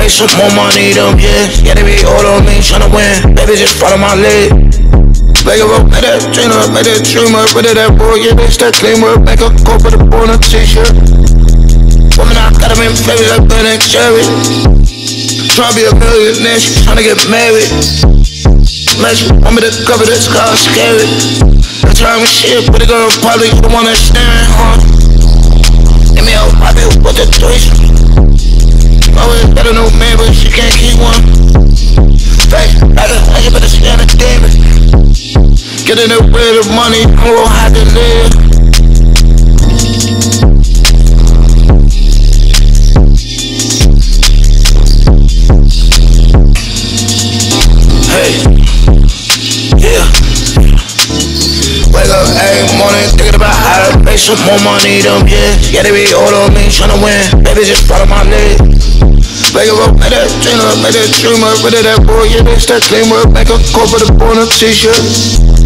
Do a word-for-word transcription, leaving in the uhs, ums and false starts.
make some more money, them, yeah. Yeah, they be all on me, tryna win. Baby, just follow my lead. Make a rope, make that dreamer, make that dreamer. Rid of that boy, yeah, bitch, that cleaner. Make a coat for the boy on a t-shirt. Woman, I got them in flavors like Ben and Jerry. Tryna be a millionaire, she tryna get married. Man, she want me to cover this car, scary. I try me shit, but they gonna probably the one that's staring, huh? Give me a poppy with the twist. Always got a new man, but she can't keep one. Face, like a hundred, but it's scan a demon. Getting it with the money, I'm gon' have to live. Hey, yeah. Wake up every morning thinking about how to make some more money, them, yeah. Yeah, they be all on me, tryna win. Baby, just follow my lead. Make a rope, make that dreamer, make that dreamer. Rid of that boy, yeah, bitch, that cleaner. Make a coat for the boy on a t-shirt.